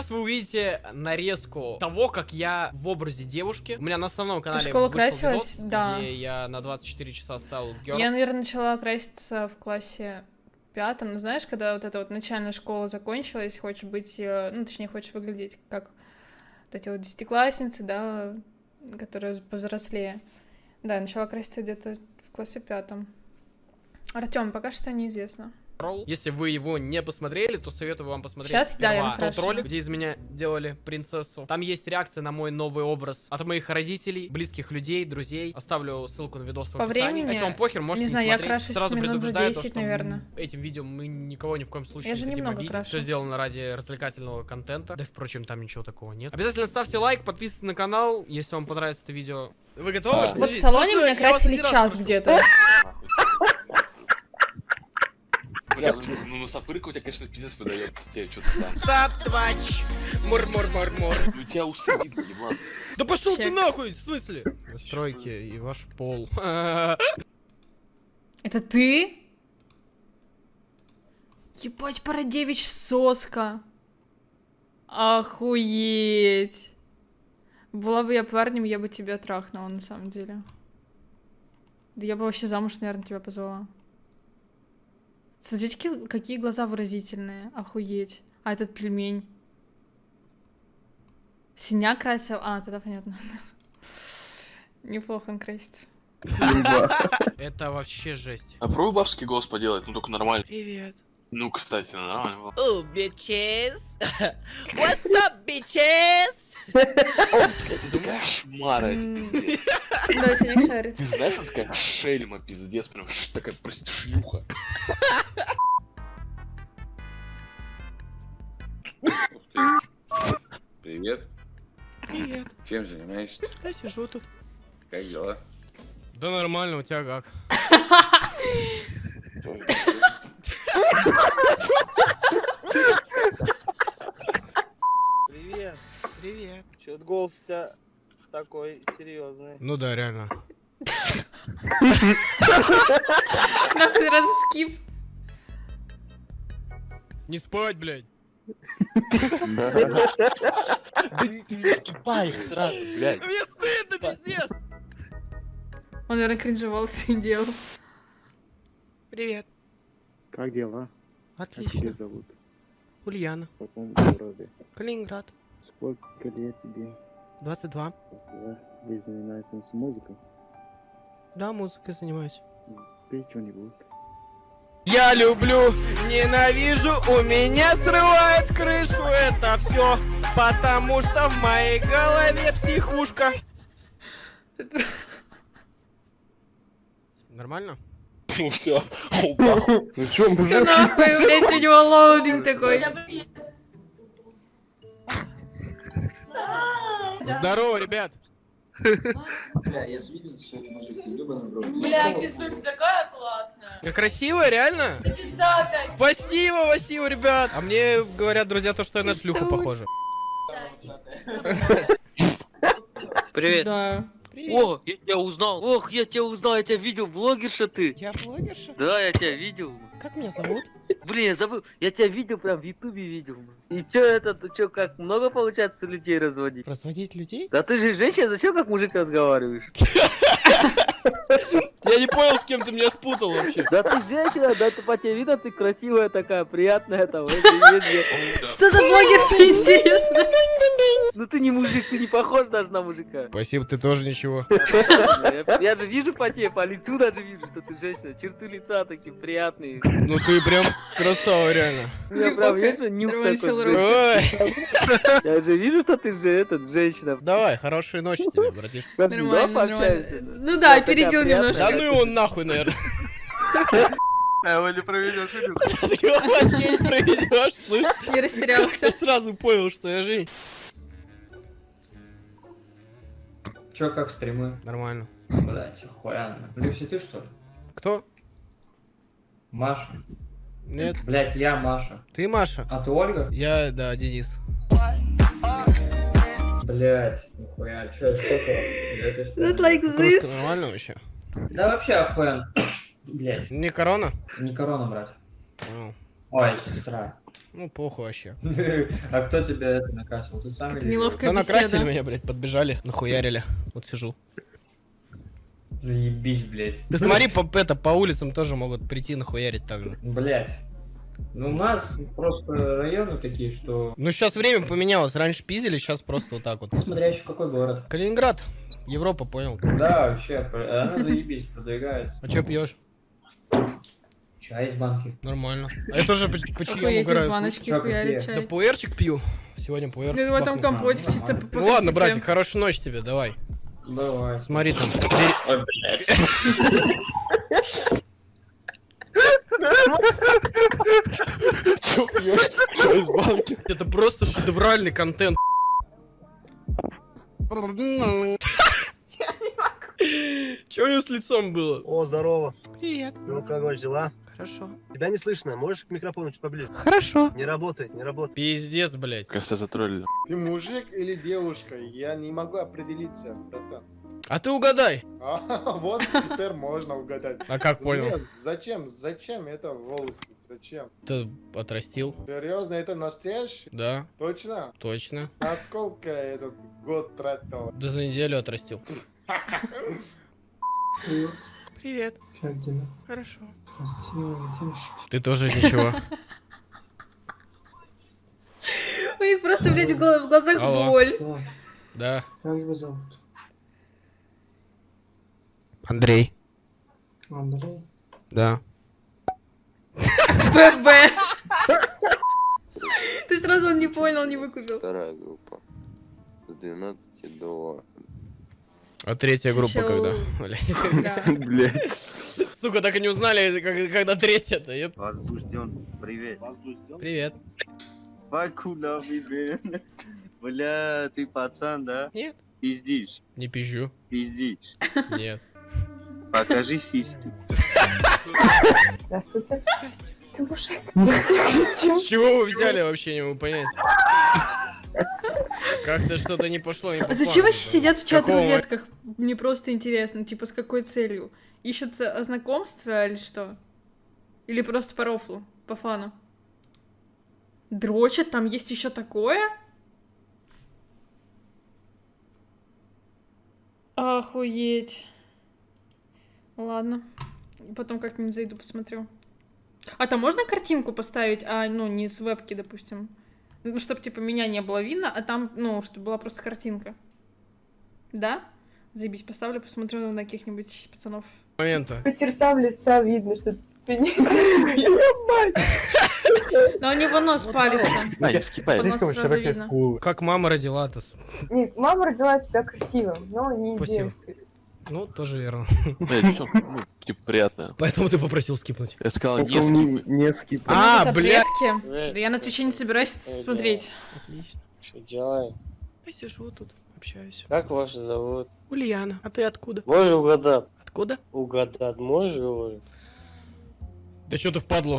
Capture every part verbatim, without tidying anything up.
Сейчас вы увидите нарезку того, как я в образе девушки. У меня на основном канале школа вышел красилась, видос, да. где я на двадцать четыре часа стал герл. Я, наверное, начала краситься в классе пятом. Ну, знаешь, когда вот эта вот начальная школа закончилась, хочешь быть, ну, точнее, хочешь выглядеть как вот эти вот десятиклассницы, да, которые повзрослее. Да, я начала краситься где-то в классе пятом. Артём, пока что неизвестно. Если вы его не посмотрели, то советую вам посмотреть Сейчас, да, я тот накрашена. ролик, где из меня делали принцессу. Там есть реакция на мой новый образ от моих родителей, близких людей, друзей. Оставлю ссылку на видос в По описании. времени, а если вам похер, можете не не знаю, я смотреть. крашусь Сразу минут за предупреждаю, то, десять, что наверное. этим видео мы никого ни в коем случае Я не же хотим немного обидеть. крашу. Все сделано ради развлекательного контента. Да, впрочем, там ничего такого нет. Обязательно ставьте лайк, подписывайтесь на канал, если вам понравится это видео. Вы готовы? А. Вот в салоне меня красили час где-то. Бля, ну, ну на сапырку у тебя, конечно, пиздец выдает. Тебе что-то да. Саптвач! Мур-мур-мур-мур. Ну у тебя усы видно, ебан. Да пошел ты Чек. нахуй, в смысле? Настройки и ваш пол. Это ты? Ебать, Парадевич, соска. Охуеть. Была бы я парнем, я бы тебя трахнула, на самом деле. Да я бы вообще замуж, наверное, тебя позвала. Смотрите, какие, какие глаза выразительные. Охуеть. А этот пельмень. Синяк красил. А, тогда понятно. Неплохо он красит. Это вообще жесть. А пробуй бабский голос поделать, ну только нормально. Привет. Ну, кстати, нормально. Oh, bitches. What's up, bitches? Блядь, ты такая шмара, это М. пиздец. Да, синяк шарит. Ты знаешь, она такая шельма, пиздец, прям ш- такая, прости, шлюха. Привет. Привет. Чем занимаешься? Я сижу тут. Как дела? Да нормально, у тебя как? Тоже Привет. Привет. Чё-то голос вся такой серьезный. Ну да, реально. Нахуй сразу скип. Не спать, блядь. Да не ты не скипай их сразу, блядь. Мне стыдно, пиздец. Он, наверное, кринжевал сидел. Привет. Как дела? Как тебя Отлично. зовут? Ульяна. В каком городе? Калининград. Сколько лет тебе? двадцать два. Да, вы занимаетесь музыкой? Да, музыкой занимаюсь. Пей что-нибудь. Я люблю, ненавижу, у меня срывает крышу это все, потому что в моей голове психушка. Нормально? Ну все, упал. Ну чё, Все нахуй, блядь, у него лоудинг такой. Здорово, ребят. Бля, я же видел, что это мужик, ты ёбаный в рот. Бля, кисулька такая классная. Как красиво, реально? Да пизда опять. Спасибо, спасибо, ребят. А мне говорят друзья то, что я на шлюху Кисуль. похожа. Привет. Да. О, я тебя узнал. Ох, я тебя узнал, я тебя видел, блогерша ты. Я блогерша? Да, я тебя видел. Как меня зовут? Блин, я забыл. Я тебя видел, прям в ютубе видел. И чё это, ты чё, как много получается людей разводить? Разводить людей? Да ты же женщина, зачем как мужик разговариваешь? Я не понял, с кем ты меня спутал вообще. Да ты женщина, да ты по тебе видно, ты красивая такая, приятная там. это, Что за блогерша, интересно? Ну ты не мужик, ты не похож даже на мужика. Спасибо, ты тоже ничего. Я, я же вижу по тебе, по лицу даже вижу, что ты женщина. Черты лица такие приятные. Ну ты прям красава, реально. У меня прям, вижу, нюх Нормально такой. сел блин. Ой. Я же вижу, что ты же этот, женщина. Давай, хорошей ночи тебе, братишка. Нормально, Давай нормально. пообщаемся. Ну да, Я такая опередил приятная. Да немножко. ну его нахуй, наверное. А его не проведешь, или? Ты его вообще не проведешь, слышь? Не растерялся. Я сразу понял, что я Жень. Чё, как стримы? Нормально. Блять, охуенно. Люси, ты что ли? Кто? Маша. Нет, Блять, я Маша. ты Маша. А ты Ольга? Я, да, Денис. Блять, нихуя, чё, что это? Not like Кружка this. нормально вообще? Да вообще охуенно. Блять, Не корона? не корона, брат. Понял. Ой, сестра. Ну, похуй вообще. А кто тебя это накрасил? Ты сам или... Неловкая Да накрасили беседа. меня, блядь, подбежали, нахуярили. Вот сижу. Заебись, блядь. Ты смотри, по, это, по улицам тоже могут прийти нахуярить так же. Блядь. Ну, у нас просто районы такие, что... Ну, сейчас время поменялось. Раньше пиздили, сейчас просто вот так вот. Смотря еще какой город. Калининград. Европа, понял. Да, вообще, она заебись, продвигается. А чё пьешь? Чай из банки. Нормально. А я тоже по, по чаям Охуеть, из угораю. баночки Чё, хуярит какие? Да чай. пуэрчик пью. Сегодня пуэр. Ну, в этом бахну. компотик чисто по Ну ладно, братик, хорошей ночи тебе, давай. Давай. Смотри там. Ой, блядь. Чё пьёшь? Чё из банки? Это просто шедевральный контент. Чё у него с лицом было? О, здорово. Привет. Ну, как ваши дела? Хорошо. Тебя не слышно. Можешь к микрофону чуть поближе? Хорошо. Не работает, не работает. Пиздец, блядь. Кажется, затроллили. Ты мужик или девушка? Я не могу определиться, братан. А ты угадай. А, вот теперь можно угадать. А как понял? Нет, зачем? Зачем это волосы? Зачем? Ты отрастил? Серьезно, это настоящий? Да, Точно? точно. А сколько этот год тратил? Да за неделю отрастил. Привет. Как дела? Хорошо. Красивая девушка. Ты тоже ничего. У них просто, блядь, в гла- в глазах Алло. боль. Да. Как его зовут? Андрей. Андрей? Да. ББ. Ты сразу он не понял, не выкупил. Вторая группа. С двенадцати до... А третья группа Чел. когда? Блядь. Бля. Блять. Сука, так и не узнали, как- когда третья-то. еп. Возбужден. Привет. Возбужден? Привет. Покулавый, блин. Бля, ты пацан, да? Нет. Пиздишь. Не пизжу. Пиздишь. Нет. Покажи сиськи. Здравствуйте. Здрасте. Ты мужик. С чего вы взяли, вообще не могу понять. Как-то что-то не пошло, не по А зачем плану, вообще да. сидят в Какого? чат-рулетках? Мне просто интересно, типа, с какой целью? Ищут за- знакомства или что? Или просто по рофлу, по фану? Дрочат, там есть еще такое? Охуеть. Ладно. Потом как-нибудь зайду, посмотрю. А там можно картинку поставить, а, ну, не с вебки, допустим? Ну, чтобы, типа, меня не было видно, а там, ну, чтобы была просто картинка. Да? Заебись, поставлю, посмотрю на каких-нибудь пацанов. Момента. По чертам лица видно, что ты не... Но у него нос палится. А, я скипаю. По носу сразу видно. Как мама родила-то. Нет, мама родила тебя красивым, но не Спасибо. девушкой. Ну, тоже верно. Ну, я девчонка, ну, типа, приятная. Поэтому ты попросил скипнуть. Я сказал, не скипай. Не скип. А, Много бля. запретки. Да я на Твиче не собираюсь смотреть. Отлично. Что делаем? Я сижу тут, общаюсь. Как вас зовут? Ульяна, а ты откуда? Можешь угадать? Откуда? Угадать можешь, говорю? Да что ты впадло?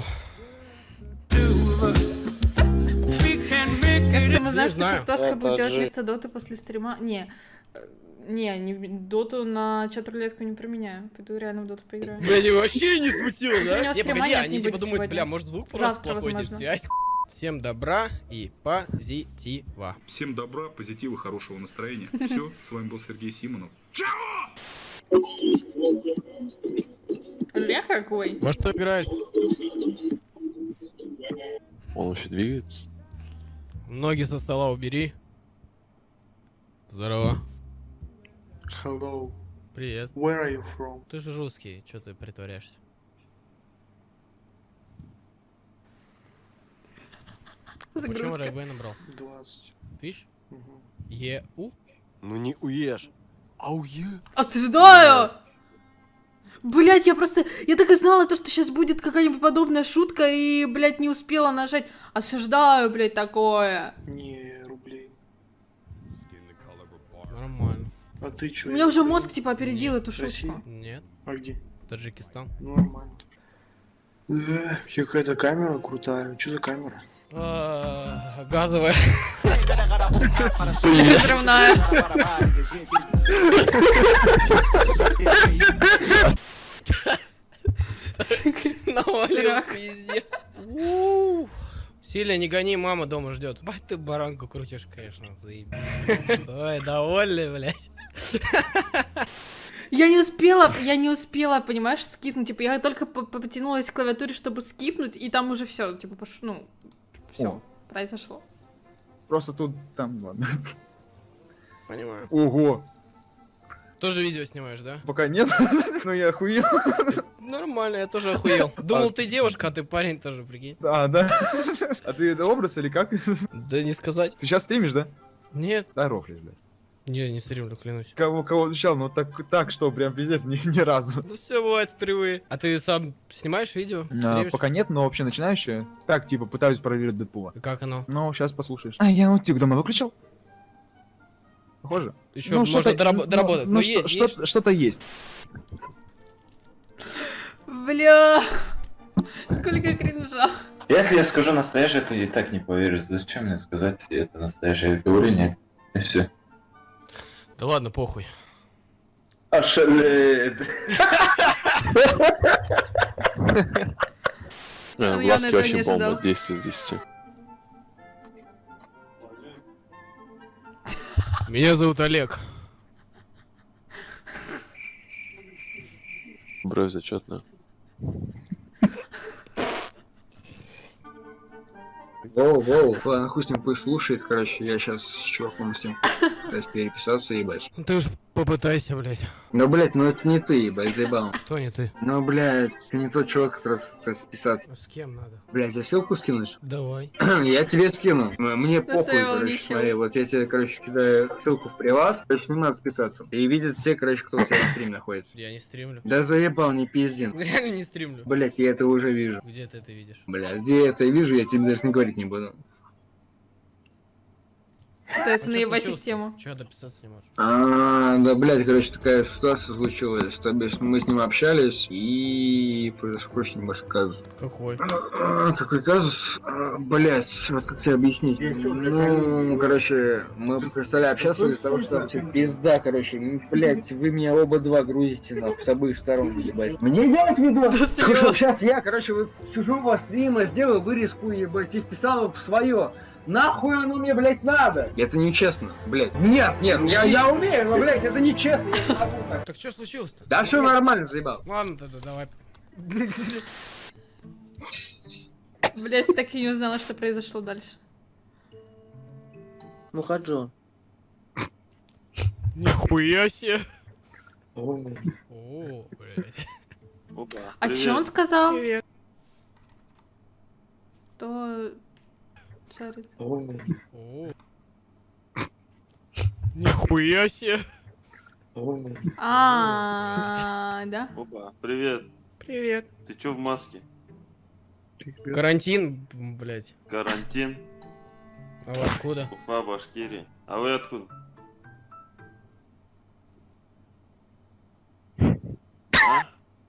Кажется, мы знаем, Не что знаю. Фруктоска Это будет делать же- вместо доты после стрима. Не, э, не, не в доту на чат-рулетку не променяю. Пойду реально в доту поиграю. Бля, тебя вообще не смутило, У него да? Не, стрима погоди, нет, они не типа будет думают, сегодня. бля, может звук просто Завтра, плохой, возможно. связь. Всем добра и позитива. Всем добра, позитива, хорошего настроения. Все, с вами был Сергей Симонов. Бля, какой? Может, ты играешь? Он вообще двигается. Ноги со стола убери. Здорово. Hello. Привет. Where are you from? Ты же русский, что ты притворяешься? Почему Загрузка. Рэйбэй набрал? двадцать. Тысяч? Мгм. Е-У? Ну не уешь. А уе. Осуждаю! Блять, я просто... Я так и знала, то, что сейчас будет какая-нибудь подобная шутка, и, блядь, не успела нажать. Осуждаю, блядь, такое. Не, рублей. Нормально. А ты чё? У меня уже мозг, типа, опередил эту Россия? шутку. Нет. А где? Таджикистан. Нормально. Э, какая-то камера крутая. Что за камера? А, Газовая. Разрывная. Навалил, Рак. пиздец. У, Силя, не гони, мама дома ждет. Бать ты баранку крутишь, конечно, заебись. Ой, довольный, блядь. Я не успела, я не успела, понимаешь, скипнуть. Типа, я только потянулась к клавиатуре, чтобы скипнуть, и там уже все, типа, пош... ну, все, произошло. Просто тут, там, ладно. Понимаю. Ого. Тоже видео снимаешь, да? Пока нет, но я охуел. Нормально, я тоже охуел. Думал, ты девушка, а ты парень тоже, прикинь. А, да? А ты это образ или как? Да не сказать. Ты сейчас стримишь, да? Нет. Да, рофлишь, блядь. Не, не стримлю, клянусь. Кого, кого встречал, ну так, так что, прям пиздец, ни, ни разу. Ну все бывает впервые. А ты сам снимаешь видео? А, пока нет, но вообще начинающая. Так, типа, пытаюсь проверить Дэдпула. И как оно? Ну, сейчас послушаешь. А, я утюг дома выключил? Похоже. Еще ну, можно дораб доработать. Ну, ну, что, есть, что, что-то есть. Бля, сколько кринжа. Если я скажу настоящее, ты и так не поверишь. Зачем мне сказать это настоящее? Говорю нет. И все. Да ладно, похуй. Ошалеет. Глазки вообще бомба, десять из десяти. Меня зовут Олег. Бровь зачетная. Воу, воу, ладно, хуй с ним пусть слушает, короче, я сейчас с чуваком с ним пытаюсь переписаться, ебать. Ну ты уж попытайся, блядь. Ну, блядь, ну это не ты, ебать, заебал. Кто не ты? Ну, блядь, ты не тот чувак, который пытается писаться. С кем надо? Блядь, я ссылку скинуть? Давай. Я тебе скину. Мне похуй, короче, ничего. смотри, вот я тебе, короче, кидаю ссылку в приват, короче, не надо списаться. И видят все, короче, кто у тебя на стриме находится. Я не стримлю. Да заебал, не пизди. Реально не стримлю. Блядь, я это уже вижу. Где ты это видишь? Блядь, где я это вижу, я тебе даже не говорить не буду. Пытается Ну, наебать чё случилось-то? систему. Чё дописаться не можешь? А, да, блядь, короче, такая ситуация случилась. То бишь, мы с ним общались, и произошел очень небольшой казус. Какой? А, какой казус? А, блядь, вот как тебе объяснить? Ну, короче, мы перестали общаться из-за того, что типа, пизда, короче, ну, блядь, вы меня оба два грузите, нахуй, с обоих сторон, ебать. Мне делать видос? Потому что сейчас я, короче, вот сижу во стрима, сделаю вырезку, ебать, и вписал в свое. Нахуй оно мне, блядь, надо? Это нечестно, блядь. Нет, нет, я, я умею, но, блядь, это нечестно. Так что случилось-то? Да все нормально, заебал. Ладно тогда, давай. Блядь, так и не узнала, что произошло дальше. Мухаджон. Нихуя себе. О, О, блядь. Опа, А привет. чё он сказал? Привет. То... Шарит. о. О. Нихуя себе. А, да? Опа, привет. Привет. Ты чё в маске? Карантин, блядь. Карантин. А вы откуда? Уфа, Башкирия. А вы откуда? А?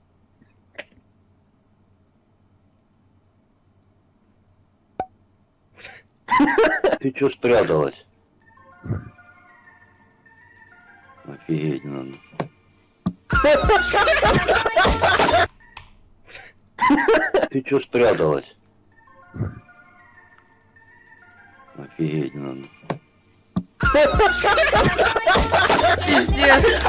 Ты чё спряталась? Офигеть надо. Ты чё спряталась? Офигеть надо. Пиздец.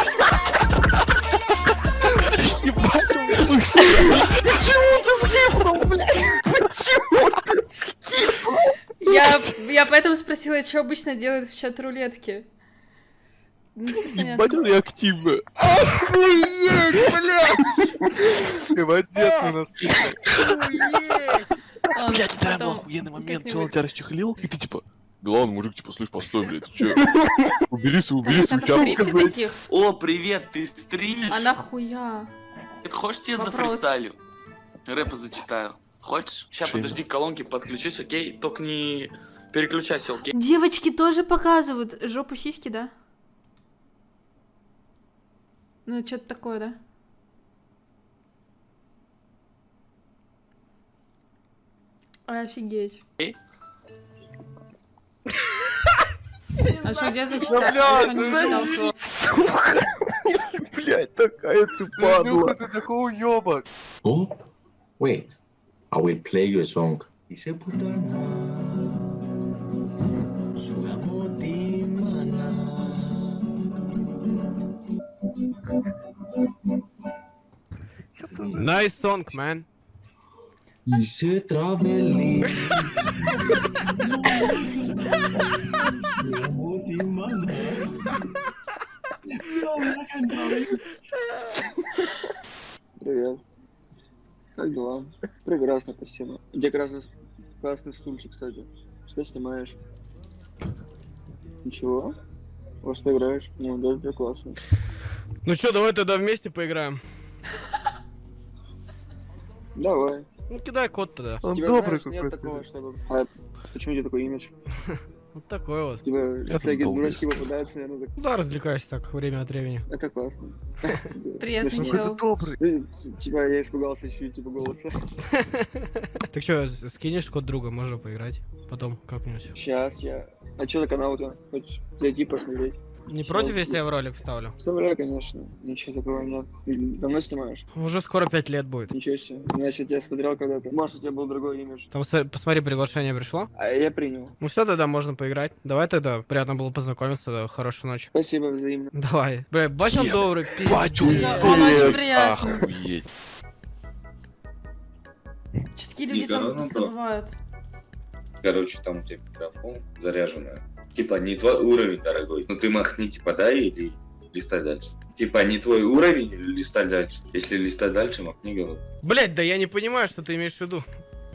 Почему ты скипнул, блядь? Почему ты скипнул? Я, я поэтому спросила, что обычно делают в чат-рулетке. Ну, Ебать, он реактивно. Охуеть, блядь! Ебать, на нас. Блядь, это был охуенный момент, что он тебя расчехлил, и ты типа... Да ладно, мужик, типа, слышь, постой, блядь, ты чё? Убери, убери свою тяпку. таких. О, привет, ты стримишь? А нахуя? Ты хочешь, тебе Вопрос. зафристайлю? Рэпы зачитаю. Хочешь? Сейчас, подожди, к колонке подключись, окей? Только не переключайся, окей? Девочки тоже показывают жопу сиськи, да? Ну, что-то такое, да? Офигеть. Окей? А что, где зачитал? А что, не читал? Сука! Блядь, такая тупая. Ты такой уёбок. Oh, wait. I will play you a song. Dice putana. Nice song, man. Привет. Как дела? Прекрасно, спасибо. Где красный, классный стульчик, кстати. Что снимаешь? Ничего? Во что играешь? Ну, да, классно. Ну чё, давай тогда вместе поиграем. Давай. Ну кидай код тогда. Он добрый какой-то. Нет такого, чтобы... А почему у тебя такой имидж? Вот такой вот. Типа, всякие дурачки попадаются, наверное, так. Да, развлекаюсь так время от времени. Это классно. Приятный чел. добрый. Типа, я испугался чуть-чуть, типа, голоса. Так что, скинешь код друга, можно поиграть. Потом как-нибудь. Сейчас я... А что за канал у тебя? Хочешь зайти посмотреть? Не против, если я в ролик вставлю? Вставляю, конечно. Ничего такого нет. Давно снимаешь? Уже скоро пять лет будет. Ничего себе. Значит, я смотрел когда-то. Может, у тебя был другой имидж. Там посмотри, приглашение пришло. А я принял. Ну все, тогда можно поиграть. Давай тогда. Приятно было познакомиться. Да. Хорошей ночи. Спасибо, взаимно. Давай. Бля, бать он добрый. Очень приятно. Что такие люди там забывают? Короче, там у тебя микрофон заряженный. Типа, не твой уровень, дорогой. Ну ты махни, типа, дай или листай дальше. Типа, не твой уровень или листай дальше. Если листай дальше, махни голову. Блять, да я не понимаю, что ты имеешь в виду.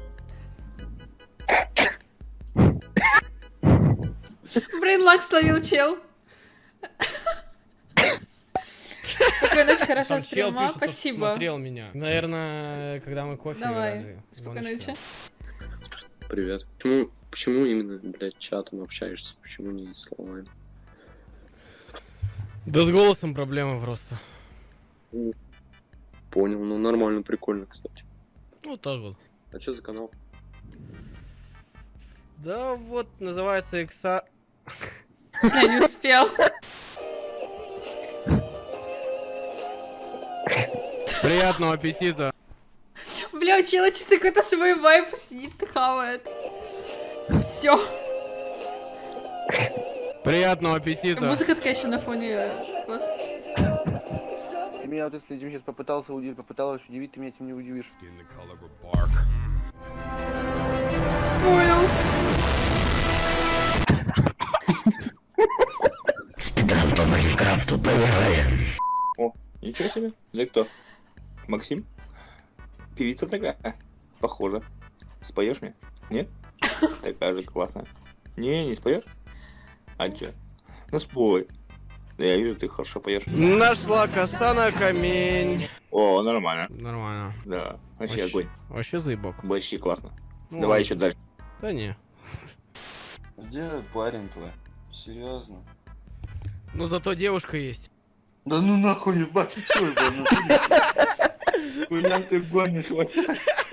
Брейнлак словил чел. Спокойной ночи, хорошего стрима. Спасибо. Смотрел меня. Наверное, когда мы кофе Давай. Спокойной ночи. Привет. Почему, почему именно, блядь, чатом общаешься? Почему не словами? Да с голосом проблема просто. Понял, ну нормально, прикольно, кстати. Вот так вот. А что за канал? Да вот, называется Икса... Я не успел. Приятного аппетита. Бля, у чела чисто какой-то свой вайп сидит, хавает. Все. Приятного аппетита. Музыка такая еще на фоне. Просто. Ты меня вот если сейчас попытался удивить, попыталась удивить, ты меня этим не удивишь. Понял. Спидран по Майнкрафту поиграем. О, ничего себе. Ты кто? Максим? Певица такая? Похоже. Споешь мне? Нет? Такая же классная. Не, не споешь? А чё? Ну спой. Да я вижу, ты хорошо поешь. Нашла коса на камень. О, нормально. Нормально. Да, вообще, вообще огонь. Вообще заебок. Вообще классно. Ну, давай еще дальше. Да не. Где парень твой? Серьезно? Ну зато девушка есть. Да ну нахуй, ебать, ты чё, ебать, Куда ты гонишь вообще?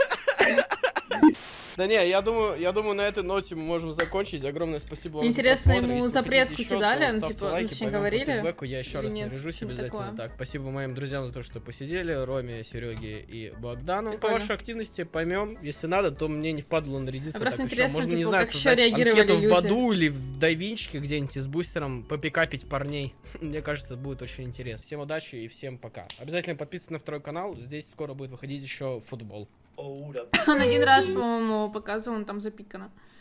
Да не, я думаю, я думаю, на этой ноте мы можем закончить. Огромное спасибо вам. Интересно, за ему Если запретку еще, кидали, ну, ставьте типа, лайки, точнее поймем по говорили? фидбэку. Я еще Или раз нет? наряжусь Ну, обязательно. такое. Так, спасибо моим друзьям за то, что посидели. Роме, Сереге и Богдану. По Прикольно. вашей активности поймем. Если надо, то мне не впадло нарядиться. А просто так, интересно, можно, типа, не знаю, как еще создать реагировали анкету люди. в Баду или в Дайвинчике где-нибудь и с бустером попикапить парней. Мне кажется, будет очень интересно. Всем удачи и всем пока. Обязательно подписывайтесь на второй канал. Здесь скоро будет выходить еще футбол. Он один раз, по-моему, показывал, он там запикано.